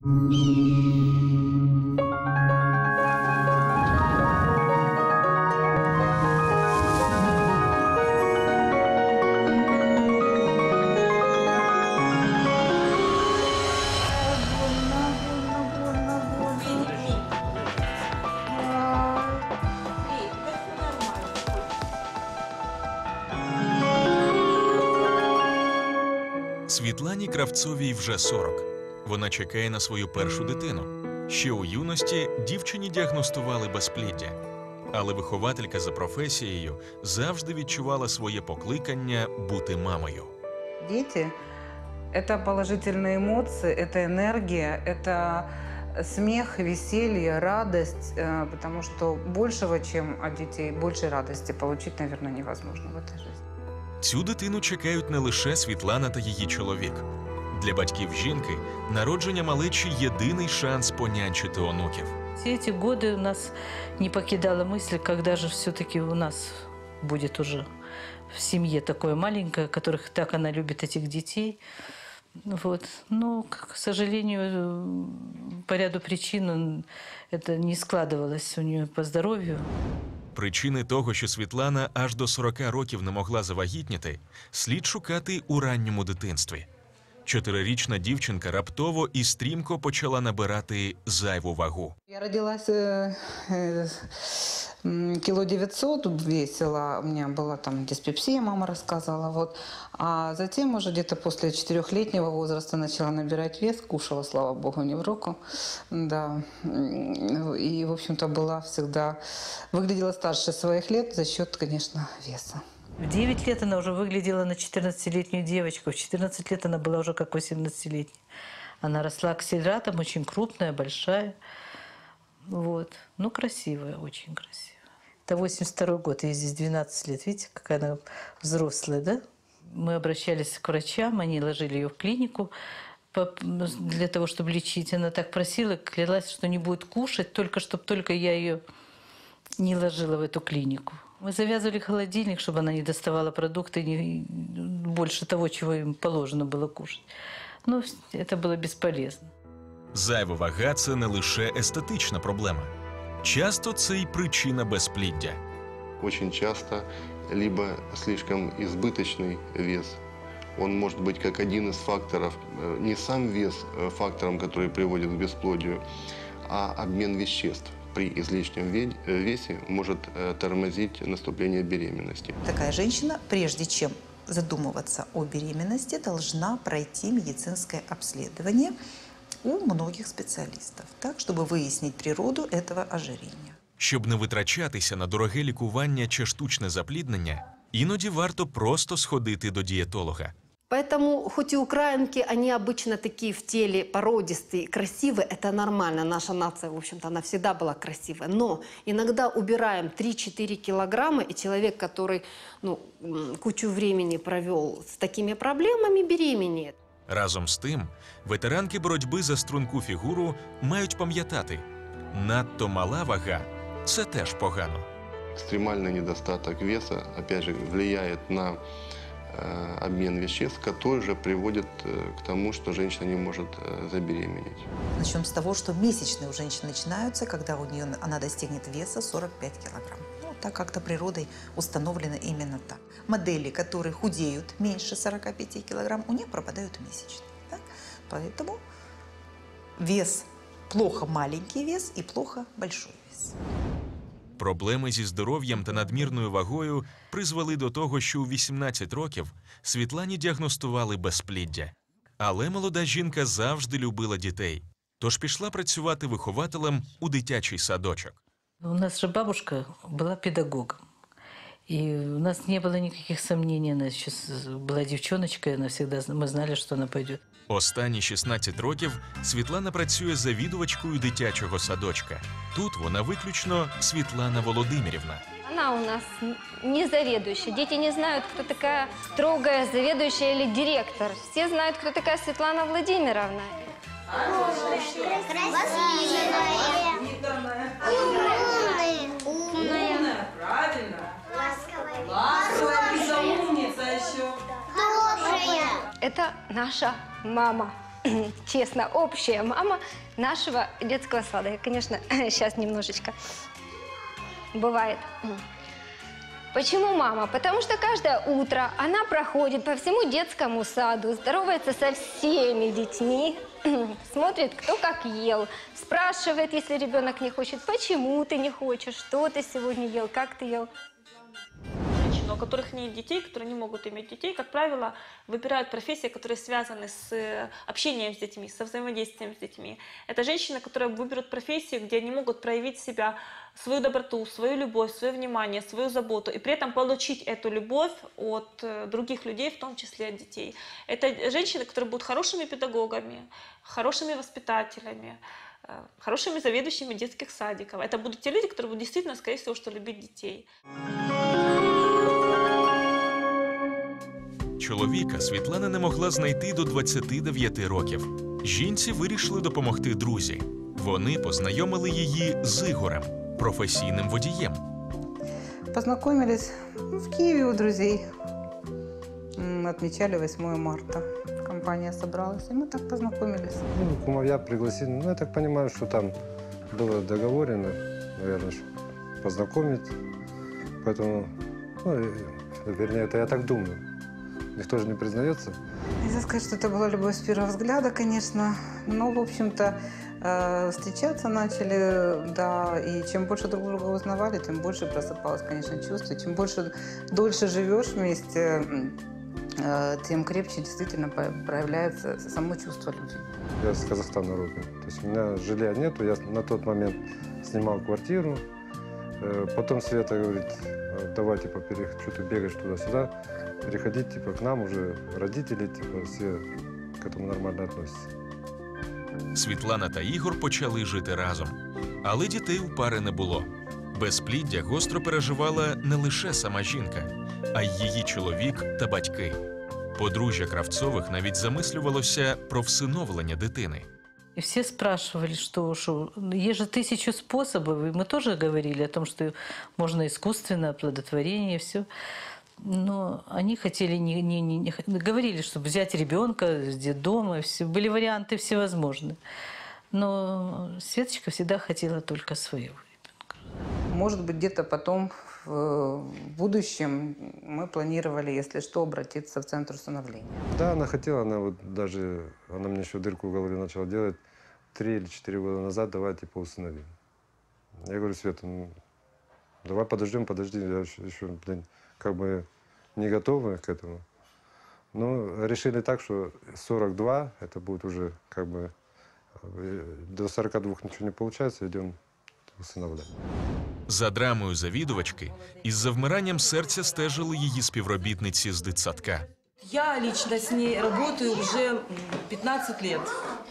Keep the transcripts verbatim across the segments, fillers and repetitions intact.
Світлані Кравцовій вже сорок. Вона чекає на свою першу дитину. Ще у юності дівчині діагностували безпліддя. Але вихователька за професією завжди відчувала своє покликання бути мамою. Діти – це положительні емоції, це енергія, це сміх, весілля, радість, тому що більшого, ніж від дітей, більше радості отримати, мабуть, невозможно в цій житті. Цю дитину чекають не лише Світлана та її чоловік. Для батьків жінки народження малечі – єдиний шанс понянчити онуків. Все эти годы у нас не покидала мысль, когда же все-таки у нас будет уже в семье такое маленькое, которых так она любит, этих детей. Вот. Но, к сожалению, по ряду причин это не складывалось у нее по здоровью. Причини того, що Світлана аж до сорока років не могла завагітніти, слід шукати у ранньому дитинстві. Чотирирічна дівчинка раптово і стрімко почала набирати зайву вагу. Я родилася кіло дев'ятсот, весила, у мене була там диспепсия, мама розказала. Вот. А затем уже где-то после четырехлетнего возраста начала набирать вес, кушала, слава богу, не в руку. Да. И, в общем-то, была всегда, выглядела старше своих лет за счет, конечно, веса. В девять лет она уже выглядела на четырнадцатилетнюю девочку. В четырнадцать лет она была уже как восемнадцатилетняя. Она росла акселератом, очень крупная, большая. Вот. Ну, красивая, очень красивая. Это восемьдесят второй год, ей здесь двенадцать лет. Видите, какая она взрослая, да? Мы обращались к врачам, они ложили ее в клинику для того, чтобы лечить. Она так просила, клялась, что не будет кушать, только чтобы только я ее не ложила в эту клинику. Мы завязывали холодильник, чтобы она не доставала продукты не, больше того, чего им положено было кушать. Но это было бесполезно. Зайва вага – це не лише естетична проблема. Часто це й причина безпліддя. Очень часто либо слишком избыточный вес. Он может быть как один из факторов, не сам вес фактором, который приводит к бесплодию, а обмен веществ. При излишнем весе может тормозить наступление беременности. Такая женщина, прежде чем задумываться о беременности, должна пройти медицинское обследование у многих специалистов, так, чтобы выяснить природу этого ожирения. Щоб не витрачатися на дороге лікування чи штучне запліднення, іноді варто просто сходити до дієтолога. Поэтому, хоть и украинки, они обычно такие в теле породистые, красивые, это нормально. Наша нация, в общем-то, она всегда была красивая. Но иногда убираем три-четыре килограмма, и человек, который ну, кучу времени провел с такими проблемами, беременеет. Разом з тим, ветеранки боротьби за струнку фігуру мають пам'ятати – надто мала вага – це теж погано. Экстремальный недостаток веса, опять же, влияет на обмен веществ, который же приводит к тому, что женщина не может забеременеть. Начнем с того, что месячные у женщин начинаются, когда у нее она достигнет веса сорок пять килограмм. Ну, так как-то природой установлено именно так. Модели, которые худеют меньше сорока пяти килограмм, у них пропадают месячные. Так? Поэтому вес, плохо маленький вес и плохо большой вес. Проблеми зі здоров'ям та надмірною вагою призвели до того, що у вісімнадцять років Світлані діагностували безпліддя. Але молода жінка завжди любила дітей, тож пішла працювати вихователем у дитячий садочок. У нас же бабушка была педагогом. И у нас не было никаких сомнений. Она сейчас была девчоночкой, она всегда, мы знали, что она пойдет. Останні шістнадцять років Світлана працює завідувачкою дитячого садочка. Тут вона виключно Світлана Володимирівна. Она у нас не заведующая. Дети не знают, кто такая строгая заведующая или директор. Все знают, кто такая Светлана Владимировна. Красивая. Умная. Умная. Правильно. Ласковая. Ласковая. Умница еще. Добрая. Это наша мама. честно, общая мама нашего детского сада. Я, конечно, сейчас немножечко бывает. Почему мама? Потому что каждое утро она проходит по всему детскому саду, здоровается со всеми детьми, смотрит, кто как ел, спрашивает, если ребенок не хочет, почему ты не хочешь, что ты сегодня ел, как ты ел. Женщин, у которых нет детей, которые не могут иметь детей, как правило, выбирают профессии, которые связаны с общением с детьми, со взаимодействием с детьми. Это женщины, которые выберут профессию, где они могут проявить себя, свою доброту, свою любовь, свое внимание, свою заботу, и при этом получить эту любовь от других людей, в том числе от детей. Это женщины, которые будут хорошими педагогами, хорошими воспитателями, хорошими заведующими детских садиков. Это будут те люди, которые будут действительно, скорее всего, что любить детей. Чоловіка Світлана не могла знайти до двадцяти дев'яти років. Жінці вирішили допомогти друзі. Вони познайомили її з Ігорем, професійним водієм. Познакомились в Киеве у друзей. М, Отмечали восьмое марта. Компания собралась, и мы так познакомились. Ну, кумовья пригласили. Ну, я так понимаю, что там было договорено, наверное, что познакомить. Поэтому, ну, и, вернее, это я так думаю. Никто же не признается. Нельзя сказать, что это была любовь с первого взгляда, конечно. Но, в общем-то, э, встречаться начали, да, и чем больше друг друга узнавали, тем больше просыпалось, конечно, чувство. Чем больше, дольше живешь вместе, э, тем крепче действительно по- проявляется само чувство любви. Я с Казахстана родом. То есть у меня жилья нету. Я на тот момент снимал квартиру. Э, Потом Света говорит, «Э, давай, типа, пере... что ты бегаешь туда-сюда, переходить, типа, к нам уже родители, типа, все к этому нормально относятся. Світлана та Ігор почали жити разом. Але дітей у пари не було. Безпліддя гостро переживала не лише сама жінка, а й її чоловік та батьки. Подружжя Кравцових навіть замислювалося про всиновлення дитини. И все спрашивали, что, что есть же тысячу способов, и мы тоже говорили о том, что можно искусственное оплодотворение, все. Но они хотели, не, не, не, не говорили, чтобы взять ребенка с детдома, все, были варианты всевозможные. Но Светочка всегда хотела только своего ребенка. Может быть, где-то потом, в будущем, мы планировали, если что, обратиться в центр усыновления. Да, она хотела, она вот даже, она мне еще дырку в голове начала делать три или четыре года назад, давай, типа, усыновим. Я говорю, Света, ну, давай подождем, подожди, я еще, еще, блин, как бы не готовы к этому. Но решили так, что сорок два, это будет уже как бы, до сорока двух ничего не получается, идем усыновлять. За драмою завідувачки із завмиранням серця стежили її співробітниці з дитсадка. Я лично с ней работаю уже пятнадцать лет.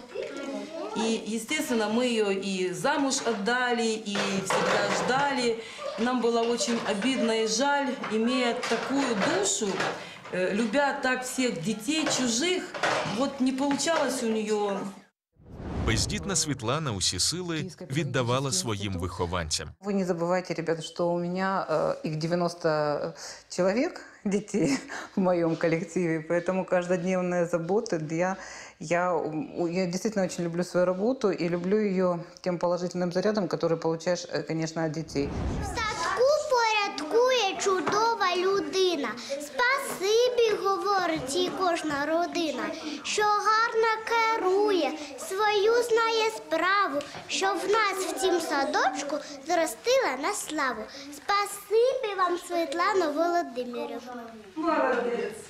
И, естественно, мы ее и замуж отдали, и всегда ждали. Нам было очень обидно и жаль, имея такую душу, э, любя так всех детей чужих, вот не получалось у нее. Бездітна Світлана усі сили віддавала своїм вихованцям. Вы не забывайте, ребята, что у меня э, их девяносто человек, детей, в моем коллективе, поэтому каждодневная забота. Я, я, я действительно очень люблю свою работу и люблю ее тем положительным зарядом, который получаешь, э, конечно, от детей. В садку порядкує чудова людина. Спасибі, говорить їй кожна родина, що гарно керує, свою знає справу, що в нас в цім садочку зростила на славу. Спасибі вам, Світлано Володимирівна. Молодец.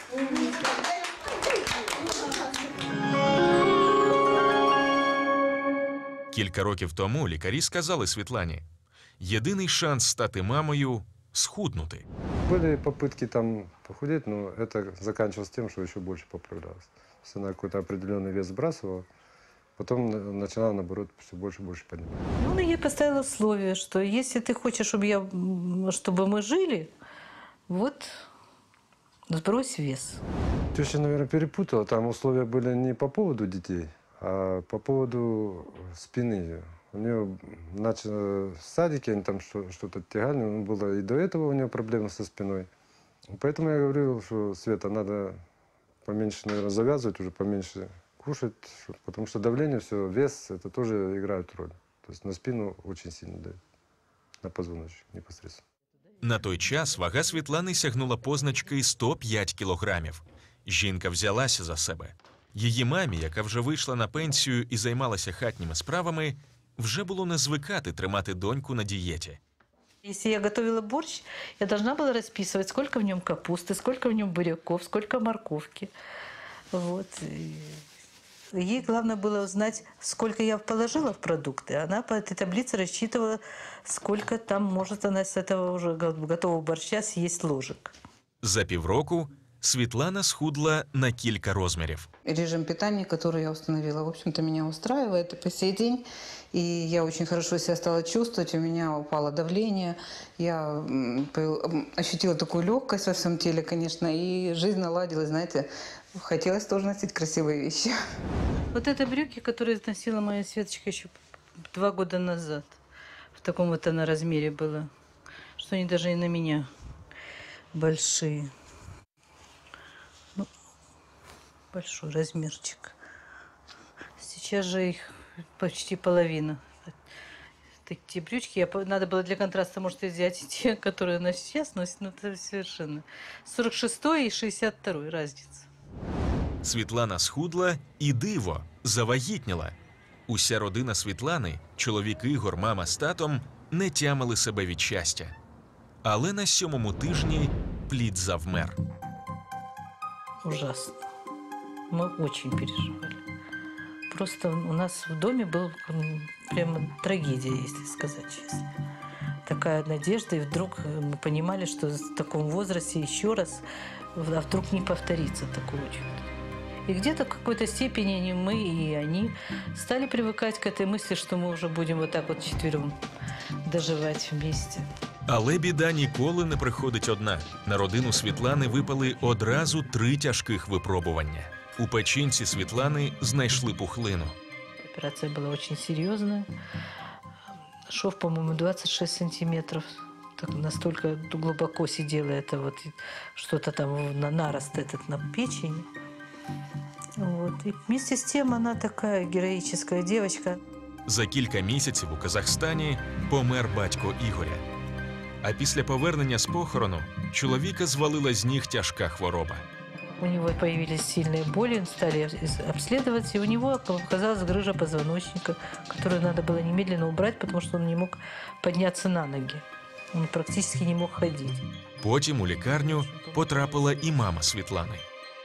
Кілька років тому лікарі сказали Світлані, єдиний шанс стати мамою – схуднути. Были попытки там похудеть, но это заканчивалось тем, что еще больше поправлялась. То есть она какой-то определенный вес сбрасывала, потом на- начинала, наоборот, все больше и больше поднимать. Ну, она ей поставила условие, что если ты хочешь, чтобы, я, м, чтобы мы жили, вот сбрось вес. Теща, наверное, перепутала. Там условия были не по поводу детей, а по поводу спины ее. У нее начало в садике, они там что- что-то тягали, ну, было и до этого у нее проблемы со спиной. Поэтому я говорил, что, Света, надо поменьше, наверное, завязывать, уже поменьше кушать, чтоб- потому что давление, все, вес, это тоже играет роль. То есть на спину очень сильно дает, на позвоночник непосредственно. На той час вага Світлани сягнула позначки сто п'ять кілограмів. Жінка взялася за себе. Її мамі, яка вже вийшла на пенсію і займалася хатніми справами, вже було не звикати тримати доньку на дієті. Если я готовила борщ, я должна была расписывать, сколько в нем капусты, сколько в нем буряков, сколько морковки. Вот. И ей главное было узнать, сколько я положила в продукты. Она по этой таблице рассчитывала, сколько там может она с этого уже готового борща съесть ложек. За півроку Світлана схудла на кілька розмірів. Режим питания, который я установила, в общем-то, меня устраивает и по сей день. И я очень хорошо себя стала чувствовать, у меня упало давление, я м, по- м, ощутила такую легкость во всем теле, конечно, и жизнь наладилась, знаете, хотелось тоже носить красивые вещи. Вот это брюки, которые носила моя Светочка еще два года назад. В таком вот она размере было, что они даже и на меня большие. Ну, большой размерчик. Сейчас же их почти половина. Такие брючки, я, по- надо было для контраста, может, взять и те, которые она сейчас носит, но это совершенно. сорок шестой и шестьдесят второй разница. Світлана схудла і диво, завагітніла. Уся родина Світлани, чоловік Ігор, мама з татом, не тямили себе від щастя. Але на сьомому тижні плід завмер. Ужасно. Мы очень переживали. Просто у нас в доме был м, прямо трагедия, если сказать честно. Такая надежда, и вдруг мы понимали, что в таком возрасте еще раз, а вдруг не повторится такого чуда. И где-то в какой-то степени и мы, и они стали привыкать к этой мысли, что мы уже будем вот так вот четвером доживать вместе. Але біда ніколи не приходить одна. На родину Світлани випали одразу три тяжких випробування. У печінці Світлани знайшли пухлину. Операция была очень серьезная. Шов, по-моему, двадцать шесть сантиметров. Так настолько глубоко сидело это вот и что-то там на нарост этот на печени. Вот. И вместе с тем она такая героическая девочка. За кілька місяців у Казахстані помер батько Ігоря. А після повернення з похорону чоловіка звалила з ніг тяжка хвороба. У него появились сильные боли, стали обследовать, и у него оказалась грыжа позвоночника, которую надо было немедленно убрать, потому что он не мог подняться на ноги. Он практически не мог ходить. Потім у лікарню потрапила і мама Світлани.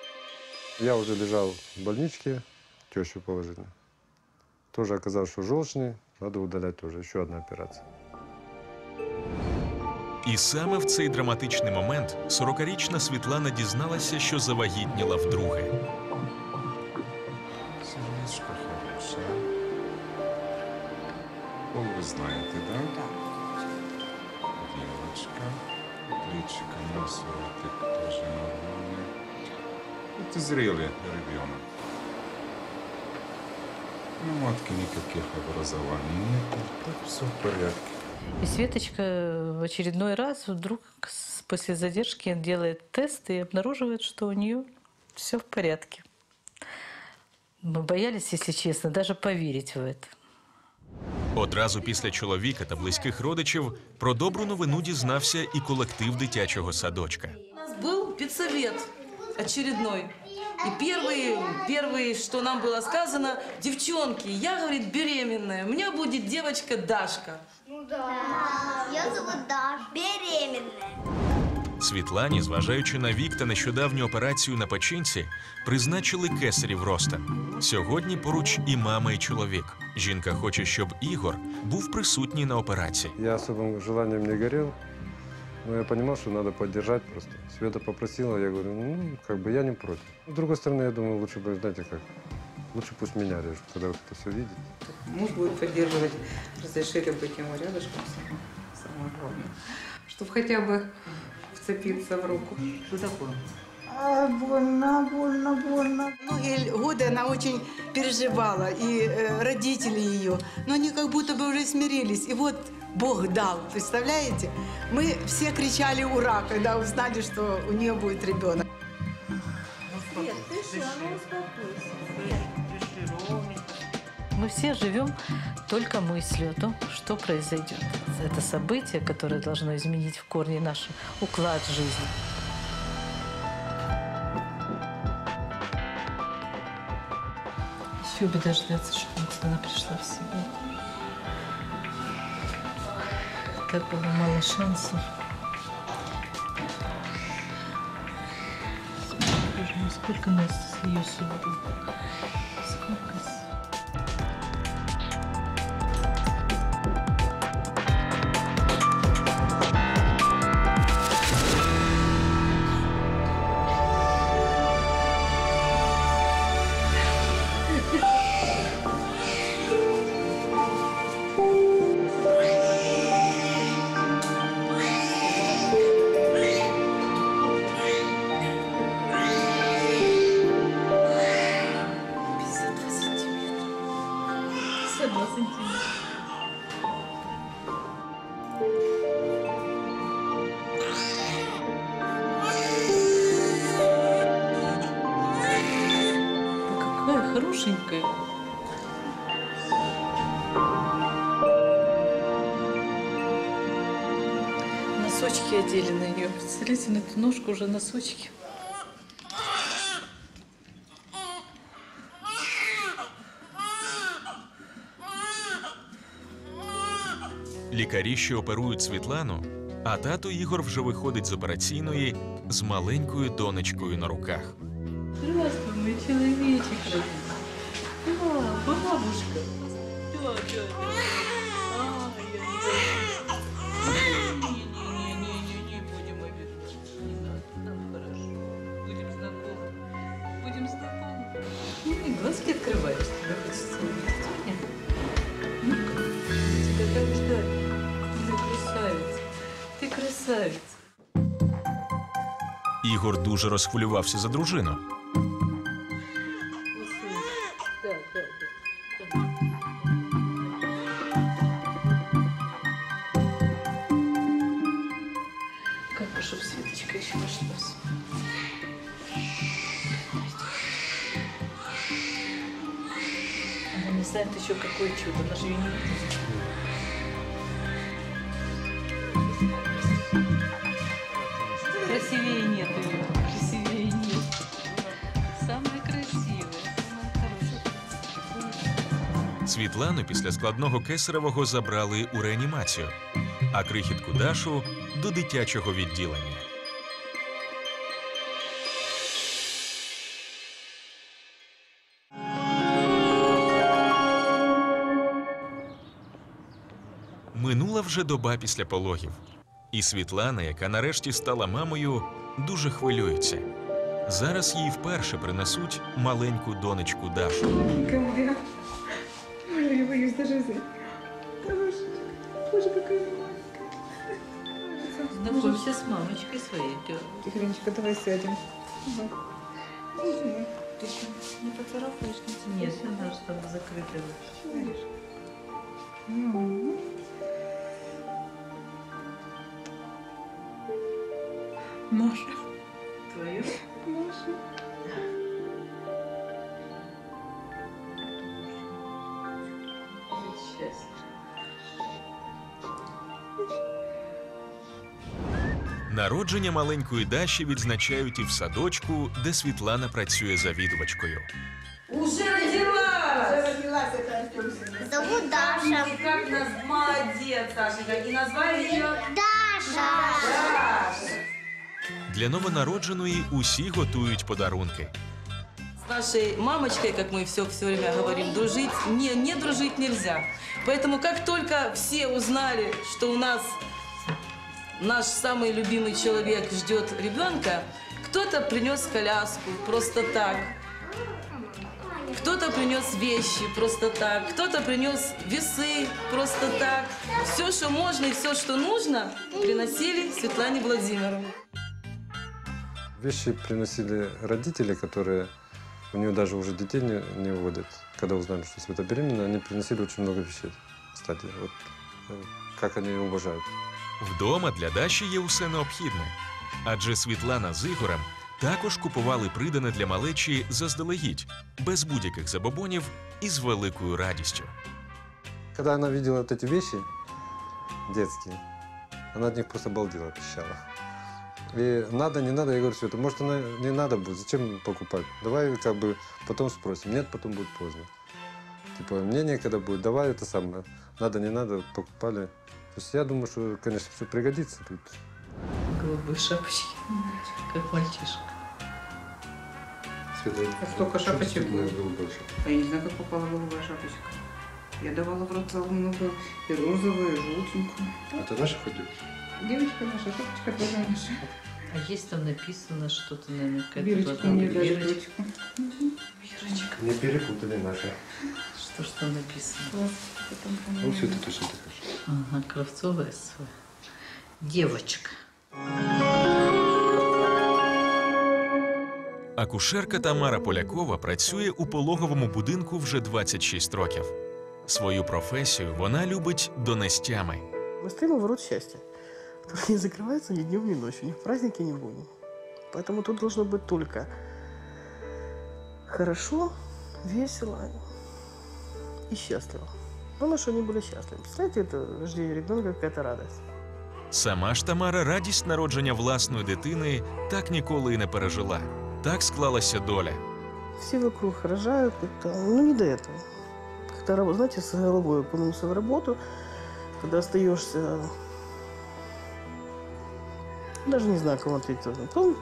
Я уже лежал в больничке, тещу положили. Тоже оказалось, что желчный, надо удалять тоже, еще одна операция. І саме в цей драматичний момент сорокарічна Світлана дізналася, що завагітніла вдруге. Сердечко хороше. Пол ви знаєте, да? Так. Девочка. Плечика, носик тоже нормальный. Это зрелый ребенок. Ну, матки никаких образований нет. Так все в порядке. И Светочка в очередной раз вдруг с- после задержки делает тест и обнаруживает, что у нее все в порядке. Мы боялись, если честно, даже поверить в это. Одразу після чоловіка та близьких родичів про добру новину дізнався і колектив дитячого садочка. У нас был педсовет очередной. И первый, первый, что нам было сказано, девчонки, я, говорит, беременная, у меня будет девочка Дашка. Я зовут Даша. Беременная. Світлані, зважаючи на вік та нещодавню операцію на печінці, призначили кесарів розтин. Сьогодні поруч і мама, і чоловік. Жінка хоче, щоб Ігор був присутній на операції. Я особым желанием не горел, но я понимал, что надо поддержать просто. Света попросила, я говорю, ну, как бы я не против. С другой стороны, я думаю, лучше бы, знаете как, лучше пусть меня режут, когда вот это все видит. Муж будет поддерживать, разрешили быть ему рядышком, самое, самое главное. Чтобы хотя бы вцепиться в руку. Что такое? А, больно, больно, больно. Многие годы она очень переживала, и э, родители ее, но они как будто бы уже смирились. И вот Бог дал, представляете? Мы все кричали «Ура!», когда узнали, что у нее будет ребенок. Свет, ты что, ну успокойся. Мы все живем только мыслью о том, что произойдет. Это событие, которое должно изменить в корне наш уклад жизни. Еще бы дождаться, чтобы она пришла в себя. Так было мало шансов. Боже мой, сколько нас с ее судьбы. Сколько с... Хорошенькая. Носочки одели на нее. Представляете, на эту ножку уже носочки. Лікарі, що оперують Світлану, а тато Ігор вже виходить з операційної з маленькою донечкою на руках. Здравствуй, мой человечек родной. Да, бабушка. Да, да, да. Не-не-не, будем обижаться. Не надо, нам хорошо. Будем знакомы. Будем знакомы. Ну, глазки открываешь, тебя хочется увидеть. Нет? Ну-ка, тебя так ждать. Ты красавица. Ты красавица. Ігор дуже розхвилювався за дружину. Как бы, чтобы Светочка еще нашлась. Она не знает еще, какое чудо. Она же ее не видит. Красивее нет ее. Красивее нет. Самая красивая, самая хорошая. Світлану після складного кесаревого забрали у реанімацію, а крихітку Дашу – до дитячого відділення. Минула вже доба після пологів. І Світлана, яка нарешті стала мамою, дуже хвилюється. Зараз їй вперше принесуть маленьку донечку Дашу. Галя, я боюсь даже взять. Хорошая. Боже, какая маленькая. Знакомься с мамочкой своей. Тихонечко, давай сядем. Ты не поцарапаешь? Нет, надо, чтобы закрытая лучше. Маша. Твою? Маша. Счастье. Народження маленької Даші відзначають і в садочку, де Світлана працює завідувачкою. Уже родилась! Уже родилась, это Артем. Зовут Даша. И как нас молодец, Сашенька. И назвали ее Даша. Даша. Для новонародженої усі готують подарунки. С нашей мамочкой, как мы все, все время говорим, дружить, не, не дружить нельзя. Поэтому как только все узнали, что у нас наш самый любимый человек ждет ребенка, кто-то принес коляску просто так, кто-то принес вещи просто так, кто-то принес весы просто так. Все, что можно и все, что нужно, приносили Светлане Владимировне. Вещи приносили родители, которые у нее даже уже детей не, не вводят. Когда узнали, что Света беременна, они приносили очень много вещей. Кстати, вот как они ее уважают. Вдома для Даші є усе необхідне. Адже Світлана з Ігорем також купували придане для малечі заздалегідь, без будь-яких забобонів і з великою радістю. Когда она видела вот эти вещи детские, она от них просто балдела, пищала. И надо, не надо, я говорю, Света, может, она не надо будет, зачем покупать? Давай как бы потом спросим. Нет, потом будет поздно. Типа, мне некогда будет, давай это самое. Надо, не надо, покупали. То есть я думаю, что, конечно, все пригодится тут. Голубые шапочки, как мальчишка. Света, А сколько шапочек было? голубая шапочка? А я не знаю, как попала голубая шапочка. Я давала в рот целую много и розовую, и желтенькую. Это наша хоть девочка? Девочка наша, шапочка тоже наша. А есть там написано что-то, наверное, какая-то Бирочка должна мне быть даже бирочка. дочку. Бирочка. Не перепутали наши. Что ж там написано? Ну, Света точно такая же. Ага, Кравцовая своя. Девочка. Акушерка Тамара Полякова працює у пологовому будинку вже двадцять шість років. Свою професію вона любить донестями. Мы стоим у ворот счастья, которые не закрываются ни днем, ни ночью, ни в праздники, ни в будни. Поэтому тут должно быть только хорошо, весело и счастливо. Главное, что они были счастливы. Представляете, это рождение ребенка, какая-то радость. Сама ж Тамара радість народження власної дитини так ніколи і не пережила. Так склалася доля. Все вокруг рожают, это, ну не до этого. Когда, знаете, с головой окунулся в работу, когда остаешься, даже не знаю, кому ответить. То,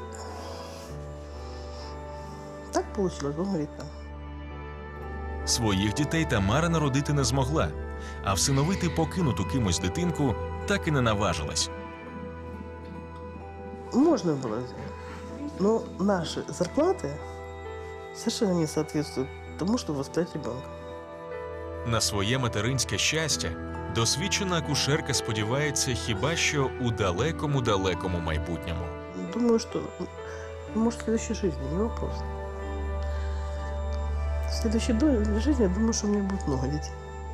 так получилось, Бог говорит, там. Своїх дітей Тамара народити не змогла, а всиновити покинуту кимось дитинку так і не наважилась. Можно было сделать, но наши зарплаты совершенно не соответствуют тому, чтобы воспитать ребенка. На своє материнське щастя досвідчена акушерка сподівається хіба що у далекому-далекому майбутньому. Думаю, что, может, в следующей жизни, не вопрос. В следующей до- жизни, я думаю, что у меня будет много детей.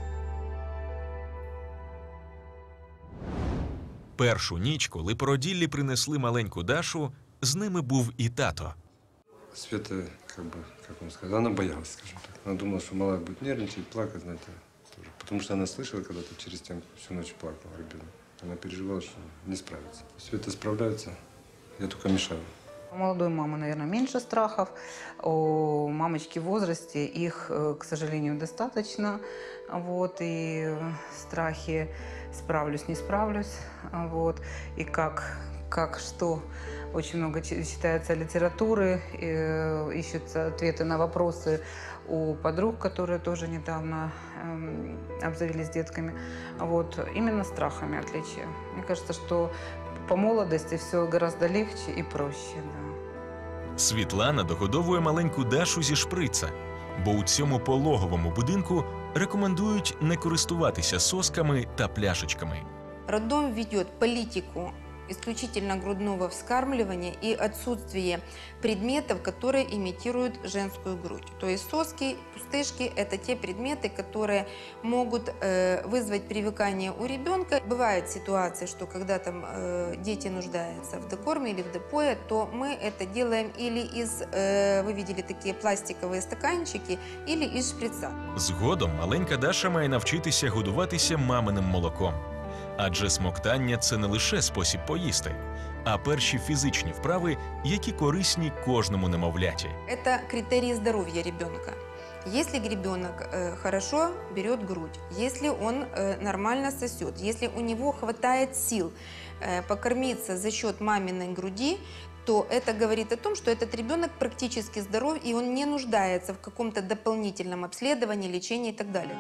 Першу ніч, коли породіллі принесли маленьку Дашу, з ними був і тато. Света, как бы, как вам сказать, она боялась, скажем так. Она думала, что малая будет нервничать, плакать, знаете, тоже. Потому что она слышала когда-то через стенку, всю ночь плакал ребенок. Она переживала, что не справится. Света справляется, я только мешаю. У молодой мамы, наверное, меньше страхов. У мамочки в возрасте их, э, к сожалению, достаточно. Вот, и страхи справлюсь, не справлюсь. Вот, и как, как что. Очень много чи- читается литературы, э, ищутся ответы на вопросы у подруг, которые тоже недавно эм, обзавелись детками. Вот, именно страхами отличие. Мне кажется, что по молодости все гораздо легче и проще. Да. Світлана догодовує маленьку Дашу зі шприца, бо у цьому пологовому будинку рекомендують не користуватися сосками та пляшечками. Роддом ведет политику исключительно грудного вскармливания и отсутствие предметов, которые имитируют женскую грудь. То есть соски, пустышки – это те предметы, которые могут э, вызвать привыкание у ребенка. Бывают ситуации, что когда там э, дети нуждаются в докорме или в допое, то мы это делаем или из, э, вы видели такие пластиковые стаканчики, или из шприца. Згодом маленька Даша має навчитися годуватися маминим молоком. Адже смоктання – це не лише спосіб поїсти, а перші фізичні вправи, які корисні кожному немовляті. Это критерии здоровья ребенка. Если ребенок э, хорошо берет грудь, если он э, нормально сосет, если у него хватает сил э, покормиться за счет маминой груди, то это говорит о том, что этот ребенок практически здоров, и он не нуждается в каком-то дополнительном обследовании, лечении и так далее.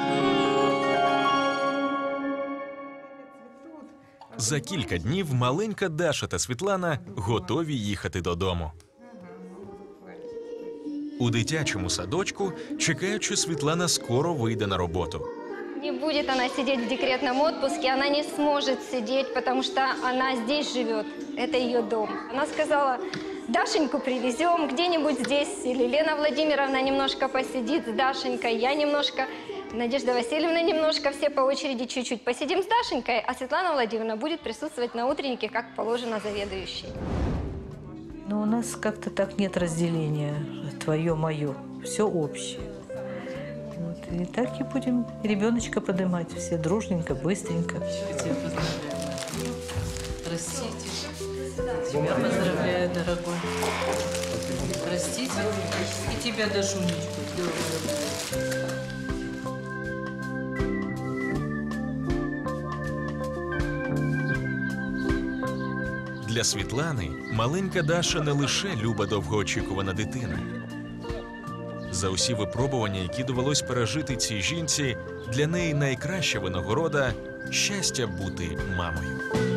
За кілька днів маленька Даша та Світлана готові їхати додому. У дитячому садочку чекають, що Світлана скоро вийде на роботу. Не будет она сидеть в декретном отпуске, она не сможет сидеть, потому что она здесь живет, это ее дом. Она сказала, Дашеньку привезем где-нибудь здесь, или Лена Владимировна немножко посидит с Дашенькой, я немножко, Надежда Васильевна немножко, все по очереди чуть-чуть посидим с Дашенькой, а Светлана Владимировна будет присутствовать на утреннике, как положено заведующей. Но у нас как-то так нет разделения твое-мое, все общее. И так и будем ребеночка поднимать все дружненько, быстренько. Я тебя поздравляю. Растите. Тебя поздравляю, дорогой. Растите. И тебя, Дашунечку. Для Світлани маленька Даша не лише люба довгоочікувана дитина. За усі випробування, які довелось пережити цій жінці, для неї найкраща винагорода – щастя бути мамою.